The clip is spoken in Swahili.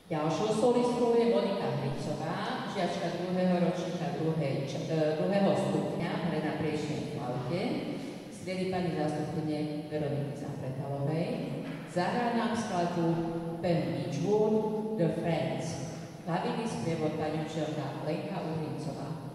Ďalšou solistkou je Monika Hricová, žiačka 2. ročníka 2. stupňa hre na priečnej flaute, striedy pani zástupkyne Veroniky Zapretalovej. Zahrá nám skladbu Ben Beachwood, The Friends. Hlavný sprievod pani učiteľka Lenka Uhrincová.